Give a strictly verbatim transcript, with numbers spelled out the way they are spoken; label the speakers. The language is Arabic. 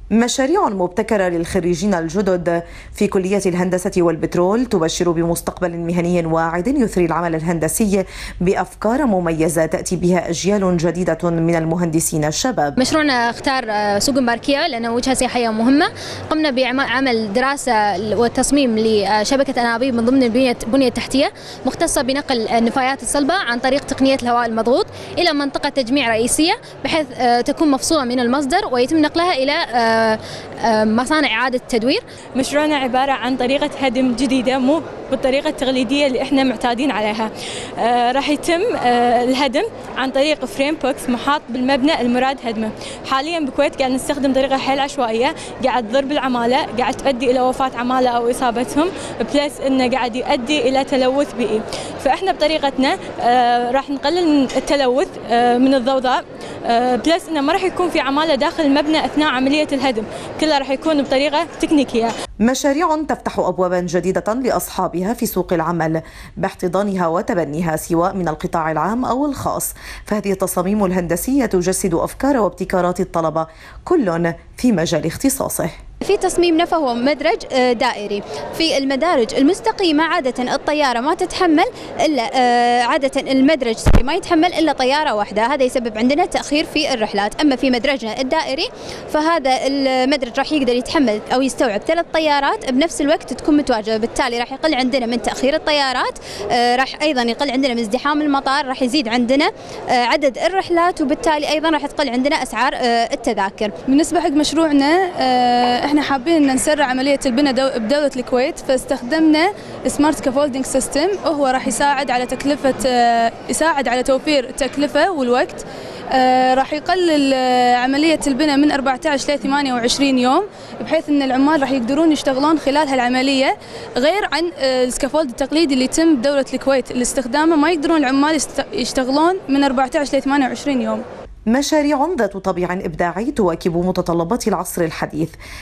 Speaker 1: مشاريع مبتكرة للخريجين الجدد في كلية الهندسة والبترول تبشر بمستقبل مهني واعد يثري العمل الهندسي بأفكار مميزة تأتي بها أجيال جديدة من المهندسين الشباب.
Speaker 2: مشروعنا اختار سوق مباركية لأنه وجهة سياحية مهمة. قمنا بعمل دراسة والتصميم لشبكة أنابيب من ضمن البنية التحتية مختصة بنقل النفايات الصلبة عن طريق تقنية الهواء المضغوط إلى منطقة تجميع رئيسية بحيث تكون مفصولة من المصدر ويتم نقلها إلى مصانع إعادة تدوير.
Speaker 3: مشروعنا عبارة عن طريقة هدم جديدة مو بالطريقة التقليدية اللي احنا معتادين عليها. آه راح يتم آه الهدم عن طريق فريم بوكس محاط بالمبنى المراد هدمه. حاليا بالكويت قاعد نستخدم طريقة حيل عشوائية قاعد تضر بالعمالة، قاعد تؤدي إلى وفاة عمالة أو إصابتهم، بلس إنه قاعد يؤدي إلى تلوث بيئي. فاحنا بطريقتنا آه راح نقلل التلوث آه من الضوضاء، آه بلس إنه ما راح يكون في عمالة داخل المبنى أثناء عملية الهدم، كلها راح يكون بطريقة تكنيكية.
Speaker 1: مشاريع تفتح أبوابا جديدة لأصحابها في سوق العمل باحتضانها وتبنيها سواء من القطاع العام أو الخاص، فهذه التصاميم الهندسية تجسد أفكار وابتكارات الطلبة كل في مجال اختصاصه.
Speaker 4: في تصميم نفق هو مدرج دائري. في المدارج المستقيمة عادة الطيارة ما تتحمل إلا عادة المدرج ما يتحمل إلا طيارة واحدة، هذا يسبب عندنا تأخير في الرحلات. أما في مدرجنا الدائري فهذا المدرج راح يقدر يتحمل أو يستوعب ثلاث طيارات بنفس الوقت تكون متواجدة، بالتالي راح يقل عندنا من تأخير الطيارات، راح أيضا يقل عندنا من ازدحام المطار، راح يزيد عندنا عدد الرحلات وبالتالي أيضا راح تقل عندنا أسعار التذاكر.
Speaker 5: بالنسبة حق مشروعنا احنا حابين ان نسرع عمليه البناء دو بدوله الكويت، فاستخدمنا سمارت سكافولدنج سيستم وهو راح يساعد على تكلفه يساعد على توفير التكلفه والوقت. آه راح يقلل عمليه البناء من أربعة عشر ل ثمانية وعشرين يوم، بحيث ان العمال راح يقدرون يشتغلون خلال هالعمليه، غير عن آه السكافولد التقليدي اللي يتم بدوله الكويت اللي استخدامه ما يقدرون العمال يشتغلون من أربعة عشر ل ثمانية وعشرين يوم.
Speaker 1: مشاريع ذات طابع إبداعي تواكب متطلبات العصر الحديث.